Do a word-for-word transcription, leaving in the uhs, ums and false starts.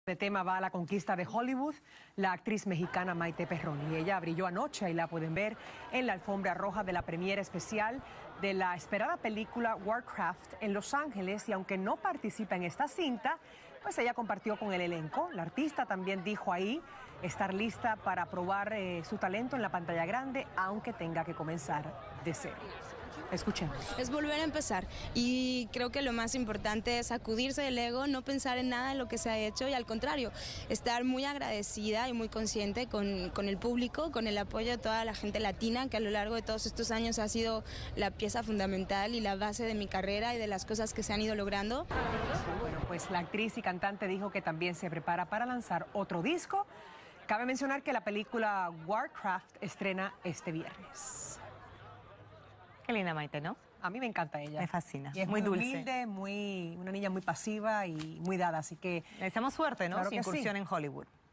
El tema va a la conquista de Hollywood, la actriz mexicana Maite Perroni. Ella brilló anoche y la pueden ver en la alfombra roja de la premiere especial de la esperada película Warcraft en Los Ángeles. Y aunque no participa en esta cinta, pues ella compartió con el elenco. La artista también dijo ahí estar lista para probar eh, su talento en la pantalla grande, aunque tenga que comenzar de cero. Escuchemos. Es volver a empezar y creo que lo más importante es sacudirse del ego, no pensar en nada de lo que se ha hecho y al contrario, estar muy agradecida y muy consciente con, con el público, con el apoyo de toda la gente latina que a lo largo de todos estos años ha sido la pieza fundamental y la base de mi carrera y de las cosas que se han ido logrando. Bueno, pues la actriz y cantante dijo que también se prepara para lanzar otro disco. Cabe mencionar que la película Warcraft estrena este viernes. Qué linda Maite, ¿no? A mí me encanta ella. Me fascina. Y es muy, muy dulce. humilde, muy, una niña muy pasiva y muy dada, así que... Le deseamos suerte, ¿no? Claro Su que incursión sí. en Hollywood.